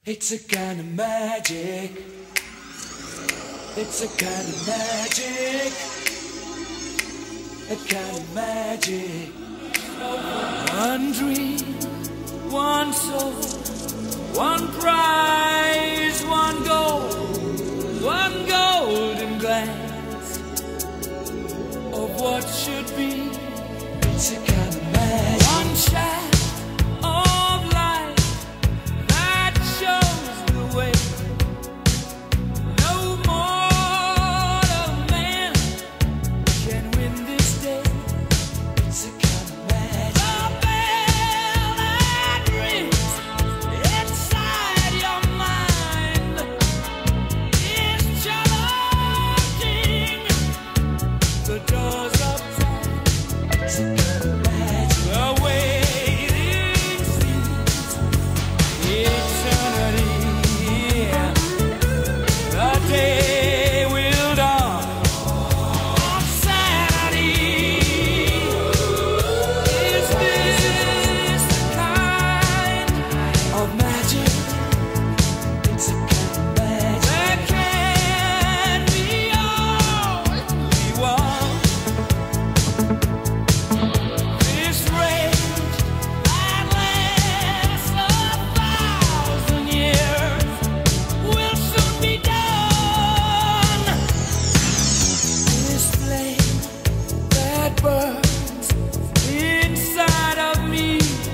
It's a kind of magic. It's a kind of magic. A kind of magic. One dream, one soul, one prize, one golden glance of what should be. It's a kind of magic. One shaft of light that shows the way. No mortal man can win this day. It's a kind of magic. The bell that rings inside your mind is challenging the doors of time. It's a kind of magic. The waiting seems eternity. The day will dawn on Saturday. Is this the kind of magic? It's a kind of magic. There can be only one. This rage that lasts 1,000 years will soon be done. This flame that burns inside of me,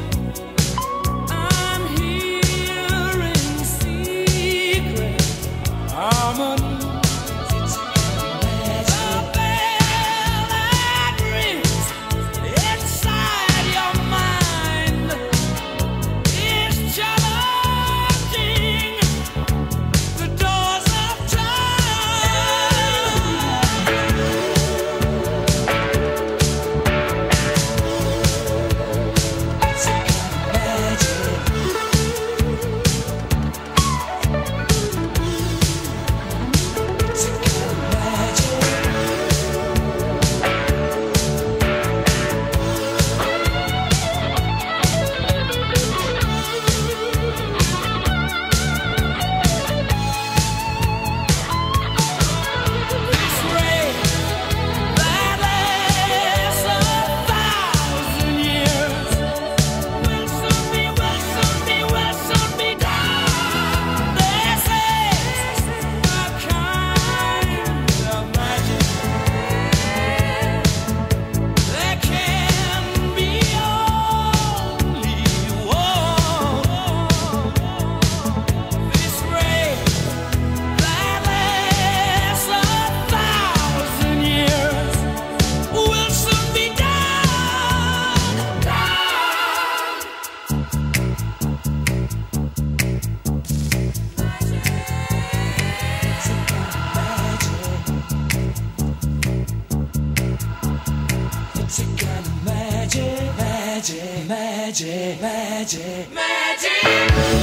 I'm hearing secret harmonies. It's a kind of magic. The bell that rings inside your mind is challenging the doors of time. It's a kind of magic. It's a kind of magic. This rain that lasts 1,000 years will soon be done. This is a kind of magic. There can be only one. This rain that lasts 1,000 years will soon be done. It's a kind of magic. It's a kind of magic, magic, magic, magic, magic.